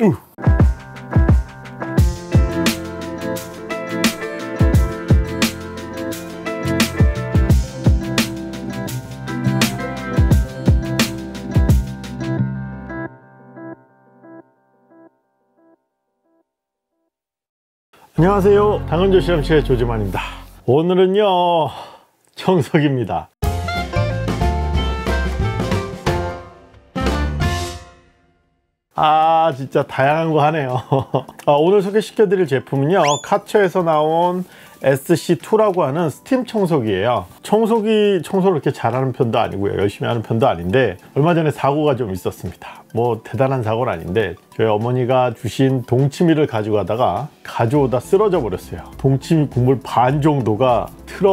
안녕하세요, 당근조 실험실의 조지만입니다. 오늘은요 청소기입니다. 진짜 다양한 거 하네요. 오늘 소개시켜 드릴 제품은요, 카처에서 나온 SC2라고 하는 스팀 청소기예요. 청소기를 그렇게 잘하는 편도 아니고요, 열심히 하는 편도 아닌데 얼마 전에 사고가 좀 있었습니다. 뭐 대단한 사고는 아닌데 저희 어머니가 주신 동치미를 가져가다가 가져오다 쓰러져 버렸어요. 동치미 국물 반 정도가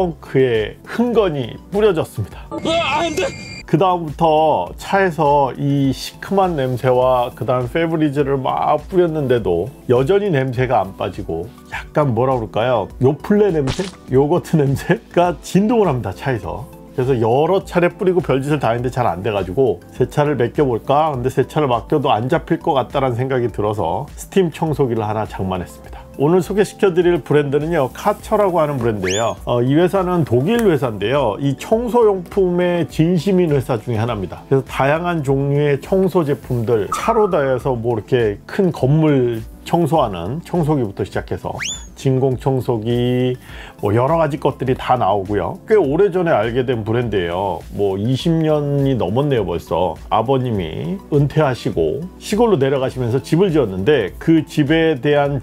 트렁크에 흥건히 뿌려졌습니다. 안 돼! 그 다음부터 차에서 이 시큼한 냄새와 그 다음 페브리즈를 막 뿌렸는데도 여전히 냄새가 안 빠지고 약간 뭐라 그럴까요, 요플레 냄새? 요거트 냄새가 진동을 합니다, 차에서. 그래서 여러 차례 뿌리고 별짓을 다 했는데 잘 안 돼가지고 세차를 맡겨볼까? 근데 세차를 맡겨도 안 잡힐 것 같다는 생각이 들어서 스팀 청소기를 하나 장만했습니다. 오늘 소개시켜 드릴 브랜드는요, 카처라고 하는 브랜드예요. 이 회사는 독일 회사인데요, 이 청소용품의 진심인 회사 중에 하나입니다. 그래서 다양한 종류의 청소 제품들, 차로 다해서 뭐 이렇게 큰 건물 청소하는 청소기부터 시작해서 진공 청소기, 뭐 여러 가지 것들이 다 나오고요. 꽤 오래전에 알게 된 브랜드예요. 뭐 20년이 넘었네요 벌써. 아버님이 은퇴하시고 시골로 내려가시면서 집을 지었는데 그 집에 대한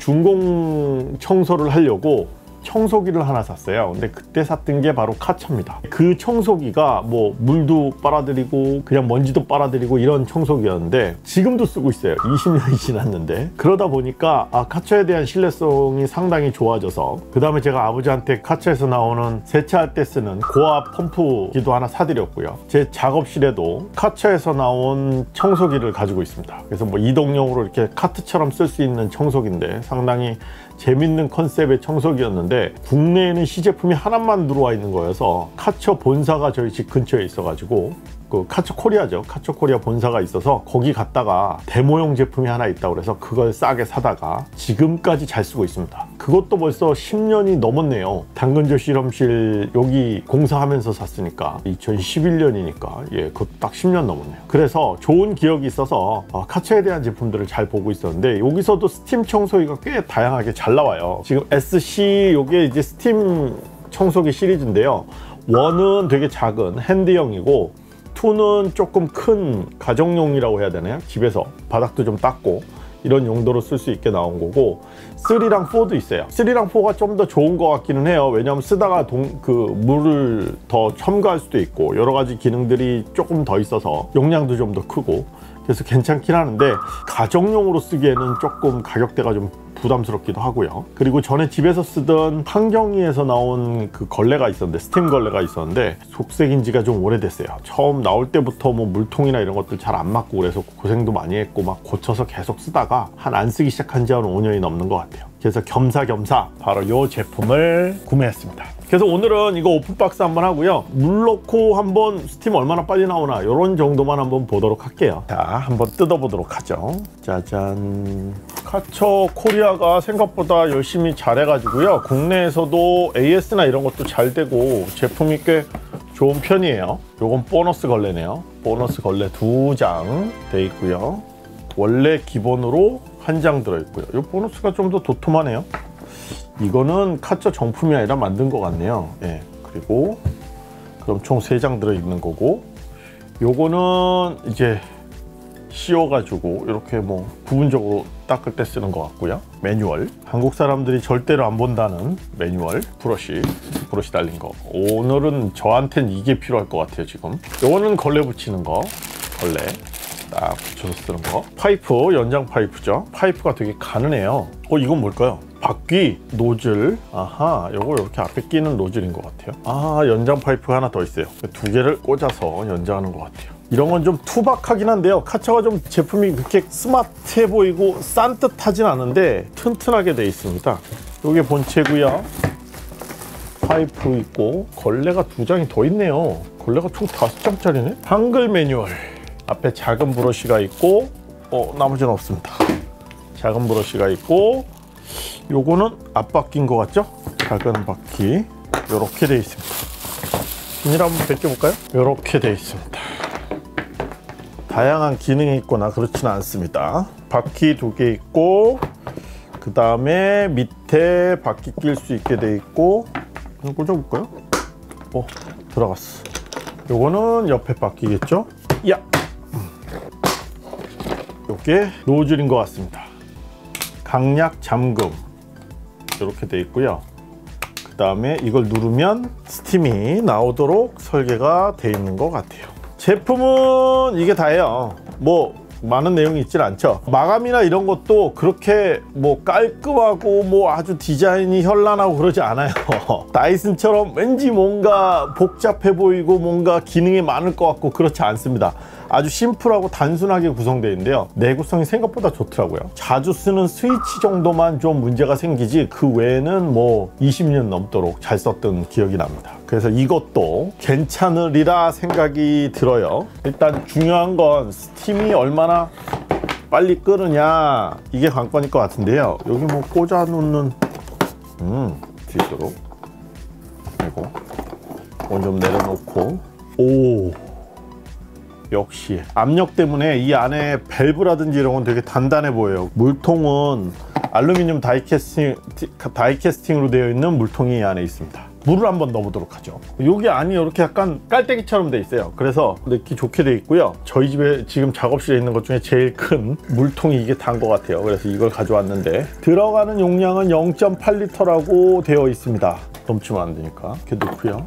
준공 청소를 하려고 청소기를 하나 샀어요. 근데 그때 샀던 게 바로 카처입니다. 그 청소기가 뭐 물도 빨아들이고 그냥 먼지도 빨아들이고 이런 청소기였는데 지금도 쓰고 있어요. 20년이 지났는데. 그러다 보니까 카처에 대한 신뢰성이 상당히 좋아져서 그 다음에 제가 아버지한테 카처에서 나오는 세차할 때 쓰는 고압 펌프기도 하나 사드렸고요. 제 작업실에도 카처에서 나온 청소기를 가지고 있습니다. 그래서 뭐 이동용으로 이렇게 카트처럼 쓸 수 있는 청소기인데 상당히 재밌는 컨셉의 청소기였는데 국내에는 시제품이 하나만 들어와 있는 거여서 카처 본사가 저희 집 근처에 있어가지고 그 카처 코리아죠, 카처 코리아 본사가 있어서 거기 갔다가 데모용 제품이 하나 있다고 그래서 그걸 싸게 사다가 지금까지 잘 쓰고 있습니다. 그것도 벌써 10년이 넘었네요. 당근조 실험실 여기 공사하면서 샀으니까 2011년이니까 그것도 딱 10년 넘었네요. 그래서 좋은 기억이 있어서 카처에 대한 제품들을 잘 보고 있었는데 여기서도 스팀 청소기가 꽤 다양하게 잘 나와요. 지금 SC 요게 이제 스팀 청소기 시리즈인데요, 1은 되게 작은 핸드형이고 2는 조금 큰 가정용이라고 해야 되나요? 집에서 바닥도 좀 닦고 이런 용도로 쓸 수 있게 나온 거고 3랑 4도 있어요. 3랑 4가 좀 더 좋은 것 같기는 해요. 왜냐하면 쓰다가 물을 더 첨가할 수도 있고 여러 가지 기능들이 조금 더 있어서 용량도 좀 더 크고 그래서 괜찮긴 하는데 가정용으로 쓰기에는 조금 가격대가 좀 부담스럽기도 하고요. 그리고 전에 집에서 쓰던 환경이에서 나온 그 걸레가 있었는데, 스팀 걸레가 있었는데 속색인 지가 좀 오래됐어요. 처음 나올 때부터 뭐 물통이나 이런 것들 잘 안 맞고 그래서 고생도 많이 했고 막 고쳐서 계속 쓰다가 안 쓰기 시작한 지 한 5년이 넘는 것 같아요. 그래서 겸사겸사 바로 이 제품을 구매했습니다. 그래서 오늘은 이거 오픈박스 한번 하고요, 물 넣고 한번 스팀 얼마나 빨리 나오나 이런 정도만 한번 보도록 할게요. 자, 한번 뜯어보도록 하죠. 짜잔. 카처 코리아가 생각보다 열심히 잘해가지고요, 국내에서도 AS나 이런 것도 잘 되고 제품이 꽤 좋은 편이에요. 요건 보너스 걸레네요. 보너스 걸레 2장 돼 있고요. 원래 기본으로 1장 들어있고요. 이 보너스가 좀 더 도톰하네요. 이거는 카처 정품이 아니라 만든 것 같네요. 그리고 그럼 총 3장 들어있는 거고, 요거는 이제 씌워가지고 이렇게 뭐 부분적으로 닦을 때 쓰는 것 같고요. 매뉴얼, 한국 사람들이 절대로 안 본다는 매뉴얼, 브러쉬 달린 거. 오늘은 저한텐 이게 필요할 것 같아요. 지금 요거는 걸레 붙이는 거, 걸레 딱 붙여서 쓰는 거. 파이프, 연장 파이프죠. 파이프가 되게 가느네요. 이건 뭘까요? 바퀴 노즐. 아하, 요거 이렇게 앞에 끼는 노즐인 것 같아요. 연장 파이프가 하나 더 있어요. 2개를 꽂아서 연장하는 것 같아요. 이런 건 좀 투박하긴 한데요, 카처가 좀 제품이 그렇게 스마트해 보이고 싼듯하진 않은데 튼튼하게 돼 있습니다. 요게 본체고요. 파이프 있고 걸레가 2장이 더 있네요. 걸레가 총 5장짜리네. 한글 매뉴얼, 앞에 작은 브러쉬가 있고 나머지는 없습니다. 작은 브러쉬가 있고, 요거는 앞바퀴인 것 같죠? 작은 바퀴 요렇게 돼 있습니다. 비닐 한번 벗겨볼까요? 요렇게 돼 있습니다. 다양한 기능이 있거나 그렇지는 않습니다. 바퀴 2개 있고, 그 다음에 밑에 바퀴 낄 수 있게 돼 있고, 한번 꽂아볼까요? 들어갔어. 요거는 옆에 바퀴겠죠? 야! 요게 노즐인 것 같습니다. 강약 잠금 이렇게 돼 있고요. 그 다음에 이걸 누르면 스팀이 나오도록 설계가 돼 있는 것 같아요. 제품은 이게 다예요. 뭐 많은 내용이 있진 않죠. 마감이나 이런 것도 그렇게 뭐 깔끔하고 뭐 아주 디자인이 현란하고 그러지 않아요. 다이슨처럼 왠지 뭔가 복잡해 보이고 뭔가 기능이 많을 것 같고 그렇지 않습니다. 아주 심플하고 단순하게 구성되어 있는데요. 내구성이 생각보다 좋더라고요. 자주 쓰는 스위치 정도만 좀 문제가 생기지 그 외에는 뭐 20년 넘도록 잘 썼던 기억이 납니다. 그래서 이것도 괜찮으리라 생각이 들어요. 일단 중요한 건 스팀이 얼마나 빨리 끓으냐, 이게 관건일 것 같은데요. 여기 뭐 꽂아 놓는 뒤도록 그리고 이건 좀 내려놓고, 오, 역시 압력 때문에 이 안에 밸브라든지 이런 건 되게 단단해 보여요. 물통은 알루미늄 다이캐스팅으로 되어 있는 물통이 이 안에 있습니다. 물을 한번 넣어보도록 하죠. 여기 안이 이렇게 약간 깔때기처럼 돼 있어요. 그래서 넣기 좋게 돼 있고요. 저희 집에 지금 작업실에 있는 것 중에 제일 큰 물통이 이게 단 것 같아요. 그래서 이걸 가져왔는데, 들어가는 용량은 0.8리터라고 되어 있습니다. 넘치면 안 되니까 이렇게 넣고요.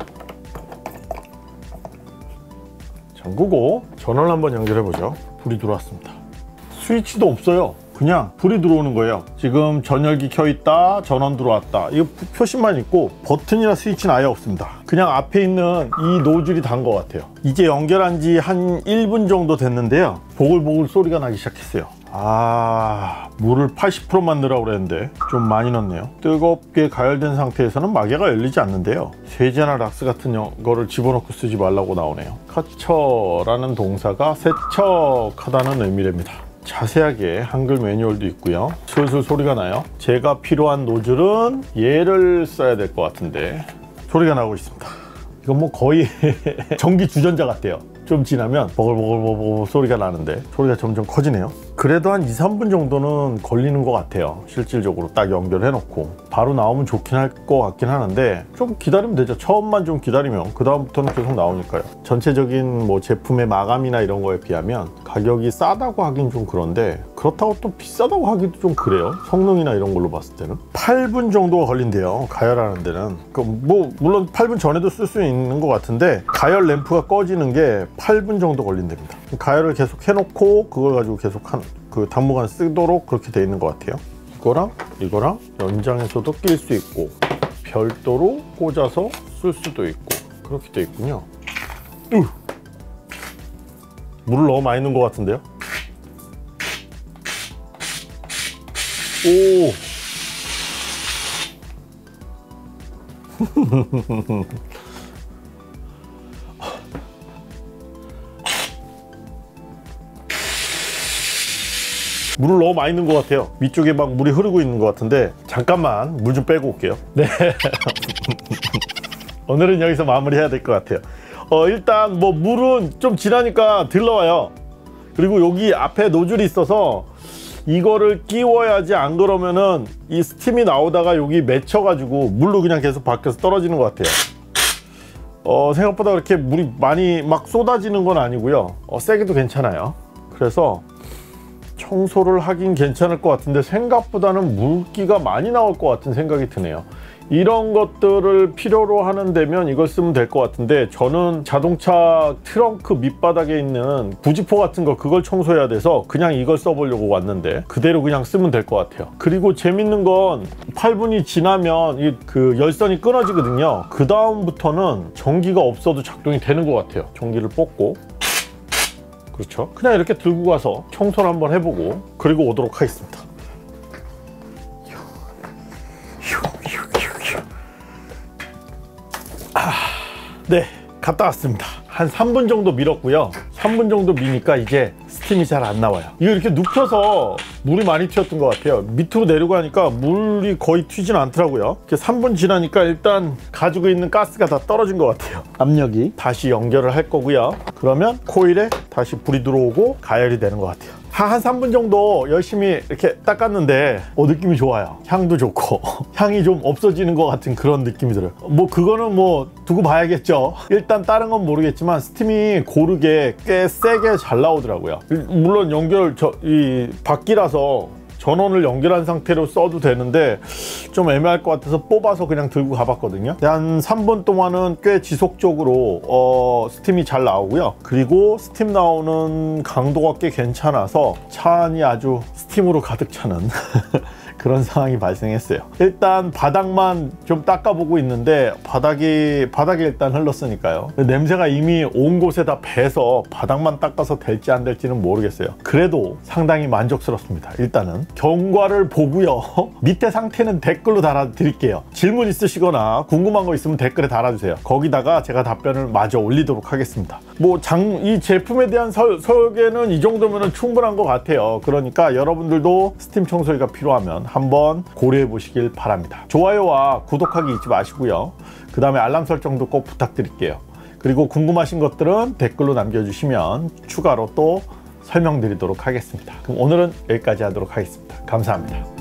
잠그고 전원을 한번 연결해 보죠. 불이 들어왔습니다. 스위치도 없어요. 그냥 불이 들어오는 거예요. 지금 전열기 켜 있다, 전원 들어왔다, 이거 표시만 있고 버튼이나 스위치는 아예 없습니다. 그냥 앞에 있는 이 노즐이 단 것 같아요. 이제 연결한 지 한 1분 정도 됐는데요. 보글보글 소리가 나기 시작했어요. 물을 80%만 넣으라고 그랬는데 좀 많이 넣었네요. 뜨겁게 가열된 상태에서는 마개가 열리지 않는데요. 세제나 락스 같은 거를 집어넣고 쓰지 말라고 나오네요. 카처라는 동사가 세척하다는 의미랍니다. 자세하게 한글 매뉴얼도 있고요. 슬슬 소리가 나요. 제가 필요한 노즐은 얘를 써야 될 것 같은데 소리가 나고 있습니다. 이건 뭐 거의 전기 주전자 같아요. 좀 지나면 버글버글 소리가 나는데 소리가 점점 커지네요. 그래도 한 2-3분 정도는 걸리는 것 같아요. 실질적으로 딱 연결해 놓고 바로 나오면 좋긴 할 것 같긴 하는데, 좀 기다리면 되죠. 처음만 좀 기다리면 그 다음부터는 계속 나오니까요. 전체적인 뭐 제품의 마감이나 이런 거에 비하면 가격이 싸다고 하긴 좀 그런데, 그렇다고 또 비싸다고 하기도 좀 그래요. 성능이나 이런 걸로 봤을 때는 8분 정도가 걸린대요. 가열하는 데는. 뭐 물론 8분 전에도 쓸 수 있는 것 같은데, 가열 램프가 꺼지는 게 8분 정도 걸린답니다. 가열을 계속 해놓고 그걸 가지고 계속 당분간 쓰도록 그렇게 돼 있는 것 같아요. 이거랑 연장해서도 낄 수 있고 별도로 꽂아서 쓸 수도 있고 그렇게 돼 있군요. 물을 너무 많이 넣은 것 같은데요. 오. 물을 너무 많이 넣은 것 같아요. 위쪽에 막 물이 흐르고 있는 것 같은데, 잠깐만 물 좀 빼고 올게요. 네. 오늘은 여기서 마무리해야 될 것 같아요. 일단 뭐 물은 좀 지나니까 들러와요. 그리고 여기 앞에 노즐이 있어서 이거를 끼워야지, 안 그러면은 이 스팀이 나오다가 여기 맺혀가지고 물로 그냥 계속 밖에서 떨어지는 것 같아요. 생각보다 그렇게 물이 많이 막 쏟아지는 건 아니고요. 세게도 괜찮아요. 그래서 청소를 하긴 괜찮을 것 같은데 생각보다는 물기가 많이 나올 것 같은 생각이 드네요. 이런 것들을 필요로 하는 데면 이걸 쓰면 될 것 같은데, 저는 자동차 트렁크 밑바닥에 있는 부지포 같은 거, 그걸 청소해야 돼서 그냥 이걸 써보려고 왔는데 그대로 그냥 쓰면 될 것 같아요. 그리고 재밌는 건 8분이 지나면 그 열선이 끊어지거든요. 그 다음부터는 전기가 없어도 작동이 되는 것 같아요. 전기를 뽑고, 그렇죠. 그냥 이렇게 들고 가서 청소를 한번 해보고 그리고 오도록 하겠습니다. 네, 갔다 왔습니다. 한 3분 정도 밀었고요. 3분 정도 미니까 이제 스팀이 잘 안 나와요. 이거 이렇게 눕혀서 물이 많이 튀었던 것 같아요. 밑으로 내려가니까 물이 거의 튀진 않더라고요. 이렇게 3분 지나니까 일단 가지고 있는 가스가 다 떨어진 것 같아요. 압력이 다시 연결을 할 거고요. 그러면 코일에 다시 불이 들어오고 가열이 되는 것 같아요. 한 3분 정도 열심히 이렇게 닦았는데 느낌이 좋아요. 향도 좋고 향이 좀 없어지는 것 같은 그런 느낌이 들어요. 뭐 그거는 뭐 두고 봐야겠죠. 일단 다른 건 모르겠지만 스팀이 고르게 꽤 세게 잘 나오더라고요. 물론 이 바퀴라서 전원을 연결한 상태로 써도 되는데 좀 애매할 것 같아서 뽑아서 그냥 들고 가봤거든요. 한 3분 동안은 꽤 지속적으로 스팀이 잘 나오고요. 그리고 스팀 나오는 강도가 꽤 괜찮아서 차 안이 아주 스팀으로 가득 차는 그런 상황이 발생했어요. 일단 바닥만 좀 닦아보고 있는데 바닥이 일단 흘렀으니까요. 냄새가 이미 온 곳에 다 배서 바닥만 닦아서 될지 안 될지는 모르겠어요. 그래도 상당히 만족스럽습니다. 일단은 경과를 보고요. 밑에 상태는 댓글로 달아드릴게요. 질문 있으시거나 궁금한 거 있으면 댓글에 달아주세요. 거기다가 제가 답변을 마저 올리도록 하겠습니다. 이 제품에 대한 설계는 이 정도면 충분한 것 같아요. 그러니까 여러분들도 스팀 청소기가 필요하면 한번 고려해 보시길 바랍니다. 좋아요와 구독하기 잊지 마시고요. 그 다음에 알람 설정도 꼭 부탁드릴게요. 그리고 궁금하신 것들은 댓글로 남겨주시면 추가로 또 설명드리도록 하겠습니다. 그럼 오늘은 여기까지 하도록 하겠습니다. 감사합니다.